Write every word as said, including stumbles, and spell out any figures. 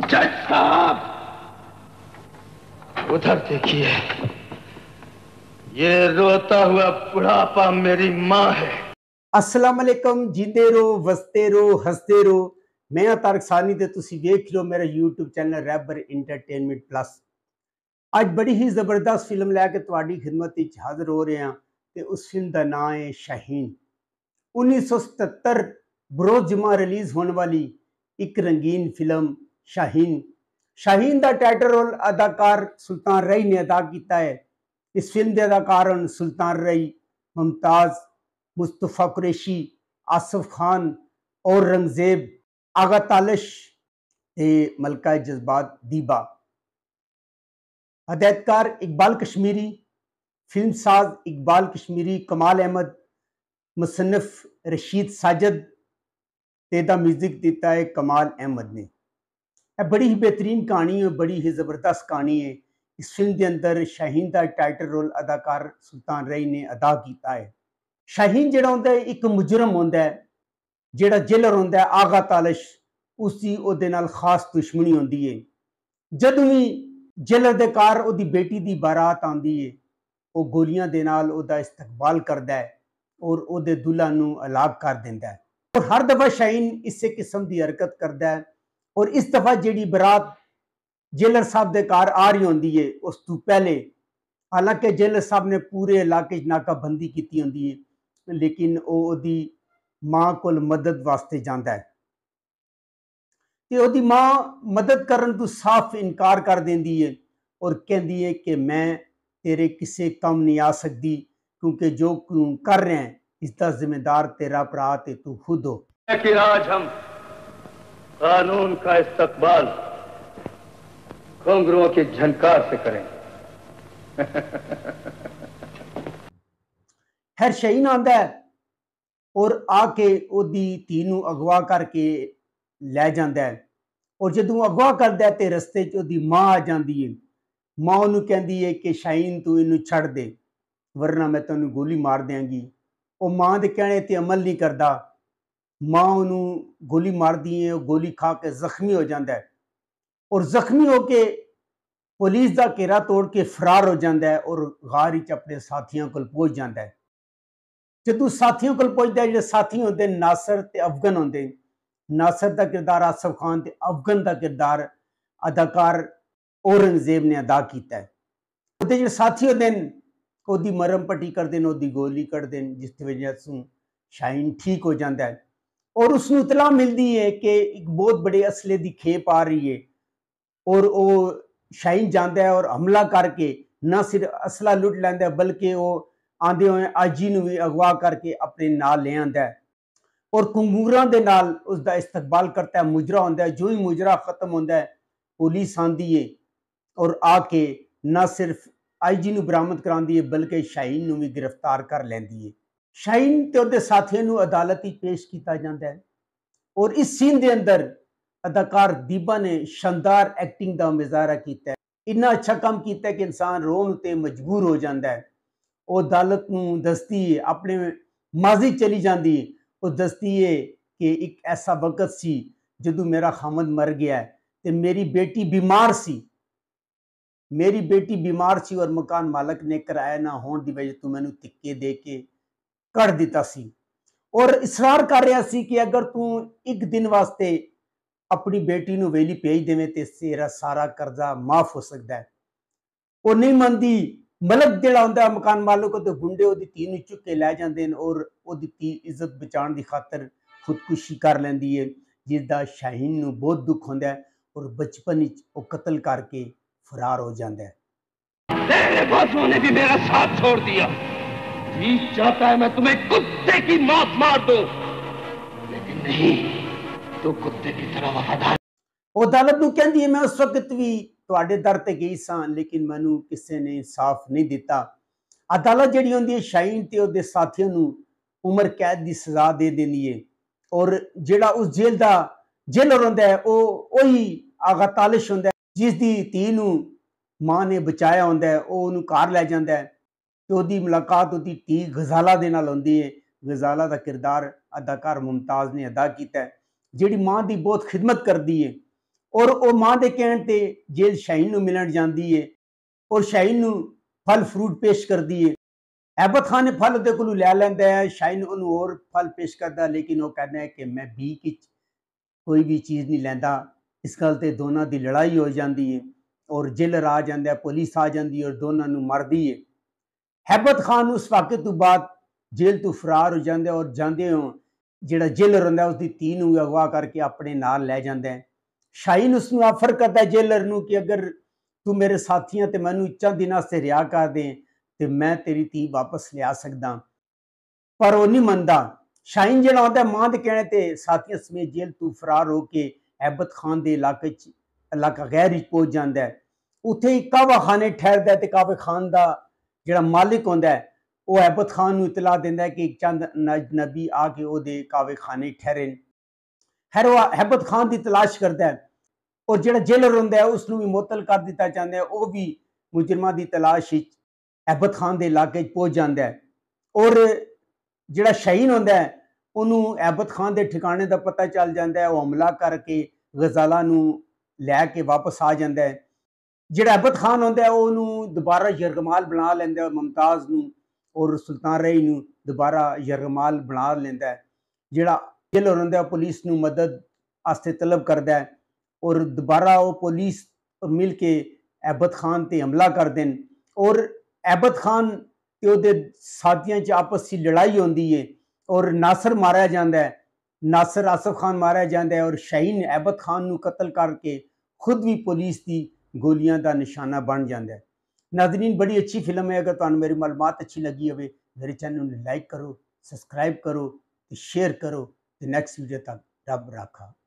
जज साहब, उधर देखिए, ये रोता हुआ बुढ़ापा मेरी माँ है। अस्सलाम वालेकुम, जींदे रहो, वसते रहो, हंसते रहो। मैं तारक सानी ते तुसी देख लो मेरा यूट्यूब चैनल रैबर इंटरटेनमेंट प्लस। आज बड़ी ही जबरदस्त फिल्म लैके तुहाडी खिदमत विच हाजिर हो रहे हैं ते उस फिल्म का नाम है शाहीन। उन्नीस सौ सतहत्तर बरोज जुमा रिलीज होने वाली एक रंगीन फिल्म शाहीन। शाहीन का टाइटल रोल अदाकार सुल्तान रई ने अदा किया है। इस फिल्म के अदाकार हैं सुल्तान रई, मुमताज, मुस्तफा कुरैशी, आसिफ खान और रंगजेब, आगा तालिश ते मलका जज्बात दीबा। हदायतकार इकबाल कश्मीरी, फिल्म साज इकबाल कश्मीरी, कमाल अहमद, मुसन्निफ रशीद साजिद, तेदा म्यूजिक दिता है कमाल अहमद ने। यह बड़ी ही बेहतरीन कहानी है, बड़ी ही जबरदस्त कहानी है। इस फिल्म के अंदर शाहीन का टाइटल रोल अदाकार सुल्तान रई ने अदा किया है। शाहीन जिहड़ा होंदा है एक मुजरम होंदा है, जिहड़ा जेलर होंदा है आगा तालिश, उसकी उहदे नाल खास दुश्मनी होंदी है। जदों भी जेलर दे घर उहदी बेटी दी बारात आंदी है, वो गोलियां दे नाल उहदा इस्तकबाल करदा है और उहदे दुल्हा नूं हलाक कर दिंदा है। और हर दफा शाहीन इसे किस्म की हरकत करता है। और इस दफा जिहड़ी बारात जेलर साहब के घर आ रही होंदी है, उस तो पहले हालांकि जेलर साहब ने पूरे इलाके नाकाबंदी की होंदी है, लेकिन वो उहदी मां कोल मदद वास्ते जाता है ते उहदी मां मदद करन तो साफ इनकार कर देंदी है और कहती है कि मैं तेरे किसी कम नहीं आ सकती, क्योंकि जो तू कर रहे हैं इसका जिम्मेदार तेरा भरा ते तू खुद हो। कि आज हम कानून का इस्तकबाल घुंघरुओं की झनकार से करेंगे। खैर शाहीन आंदा है और आके ओदी धी नूं अगवा करके लै जांदा है। और जदों अगवा करदा है ते रस्ते च ओदी मां आ जांदी है। मां ओनू कहंदी है कि शाहीन तू इनू छड़ दे, वरना मैं तैनूं गोली मार देंगी। वो मां दे कहने ते अमल नहीं करता। मां ओनू गोली मारदी है, गोली खा के जख्मी हो जाता है और जख्मी होके पुलिस का घेरा तोड़ के फरार हो जाता है और गार विच अपने साथियों को पहुंच जाता है। जदों साथियों को पहुंचता है, जो साथी होंगे नासर ते अफगन होंगे। नासर का किरदार आसिफ खान ते अफगन का किरदार अदाकार औरंगजेब ने अदा किया है। उहदे जो साथी होंगे ओदी मरम पट्टी करते हैं, ओदी गोली कटते हैं, जिसकी वजह से शाहीन ठीक हो जाता है। और उसनूं इतला मिलती है कि एक बहुत बड़े असले की खेप आ रही है और वो शाहीन जाता है और हमला करके न सिर्फ असला लुट लैंदा है, बल्कि वो आंदे हुए आजी नूं भी अगवा करके अपने नाल ले आंदा है और कुंगूरां दे नाल उसका इस्तकबाल करता है। मुजरा होंदा है, जो ही मुजरा खत्म होंदा है पुलिस आंदी है और आके न सिर्फ आईजी नूं बरामद करांदी है, बल्कि शाहीन नूं भी गिरफ्तार कर लैंदी है। शाहीन ते उहदे साथियों नूं अदालत विच पेश किया जाता है और इस सीन के अंदर अदाकार दीबा ने शानदार एक्टिंग का मुजाहरा किया है। इन्ना अच्छा काम किया कि इंसान रोन ते मजबूर हो जाता है। वो अदालत नूं दसदी है, अपने माजी चली जाती है और दसदी है कि एक ऐसा वक्त सी जदों मेरा खामद मर गया है ते मेरी बेटी बीमार सी मेरी बेटी बीमार सी और मकान मालक ने किराया ना होने की वजह तो मैनू धिक्के दे के कढ़ दिता सी और इसरार कर रहा सी कि अगर तू एक दिन वास्ते अपनी बेटी नूं वेली भेज देवे ते तेरा सारा कर्जा माफ हो सकता है। वो नहीं मनती। मलक जिहड़ा हुंदा मकान मालक ते गुंडे ओदी धी नूं चुक के लै जांदे ने और ओदी धी इज्जत बचाने की खातर खुदकुशी कर लैंदी है, जिसदा शाहीन नूं बहुत दुख होंदा है और बचपन विच वो कत्ल करके फरार हो जाता है। तेरे बाजुओं ने भी मेरा साथ छोड़ दिया। जी चाहता है मैं तुम्हें कुत्ते की मौत मार दूं, लेकिन नहीं, तो कुत्ते की तरह वफादार। अदालत नूं कहंदी है मैं उस वक्त भी तुहाडे दर ते गई सां, लेकिन मैनू किसी ने इंसाफ नहीं दिता। अदालत जिहड़ी होंदी है शाहीन ते उहदे साथियों नूं उम्र कैद की सजा दे देंदी है और जिहड़ा उस जेल का जेलर होंदा है वो वही आगा तालिश होंदा है, जिसदी धी नूं मां ने बचाया होंदा है। वो उहनूं घर लै जांदा है ते उहदी मुलाकात उहदी धी गजाला दे नाल होंदी है। गजाला का किरदार अदाकार मुमताज ने अदा किया है, जिहड़ी मां की बहुत खिदमत करती है और वो मां के कहने ते जेल शाहीन नूं मिलन जाती है और शाहीन नूं फल फ्रूट पेश करती है। ऐबत खान ने फल ਉਹਦੇ ਕੋਲੋਂ ਲੈ ਲੈਂਦਾ है, शाहीन ਉਹਨੂੰ और फल पेश करता है, लेकिन वो कहता है कि मैं भी की कोई भी चीज़ नहीं लैंदा। इस गल ते दोनों की लड़ाई हो जाती है और जेलर आ जाता है, पुलिस आ जाती है और दोनों नूं मारदी है। हैबत खान उस वाक़े तो बाद जेल तो फरार हो जाता है और जाते हो जिहड़ा जेलर होंदा है उसकी धी नूं अगवा करके अपने नाल लै जाता है। शाहीन उसनूं ऑफर करता है जेलर नूं कि अगर तू मेरे साथियां ते मैनूं चंद दिन वास्ते रिहा कर दे तो मैं तेरी धी वापस लिया सकदा, पर वो नहीं मनता। शाहीन जिहड़ा होंदा है मां दे कहने ते साथियां समेत जेल तो फरार होके ऐबत खान के इलाके च इलाका गैर विच पहुंच जाता है। उत्थे ही कावा खाने ठहरदा है ते कावे खान का जिहड़ा मालिक होंदा है वो ऐबत खान नूं इतला दिंदा है कि चंद अजनबी आके ओहदे कावे खाने ठहरे न। खैर वो ऐबत खान की तलाश करता है और जिहड़ा जेलर होंदा है उसनूं भी मुअत्तल कर दिता जाता है। वो भी मुजरमां की तलाश विच ऐबत खान के इलाके च पहुंच जाता है और जिहड़ा शाहीन होंदा है उन्होंने ऐबत खान के ठिकाने का पता चल जाता है। वो हमला करके गजाला नूं लैके वापस आ जाता है। जिहड़ा ऐबत खान होंदा है उन्होंने दोबारा यरगमाल बना लैंदा है, मुमताज़ नूं और सुल्तान रही नूं दोबारा यरगमाल बना लैंदा है। जिहड़ा जेलर होंदा है पुलिस नूं मदद वास्ते तलब करदा है और दोबारा वो पुलिस मिल के ऐबत खान ते हमला करदे न और ऐबत खान ते ओहदे साथियां च आपस की लड़ाई होंदी है और नासर मारा जाता है। नासर आसफ खान मारा जाता है और शाहीन ऐबत खान नूं कतल करके खुद भी पुलिस की गोलियां का निशाना बन जाता है। नाज़रीन, बड़ी अच्छी फिल्म है। अगर तुहानूं मेरी मालूमात अच्छी लगी होवे मेरे चैनल नूं लाइक करो, सब्सक्राइब करो, शेयर करो। ते नैक्सट वीडियो तक रब राखा।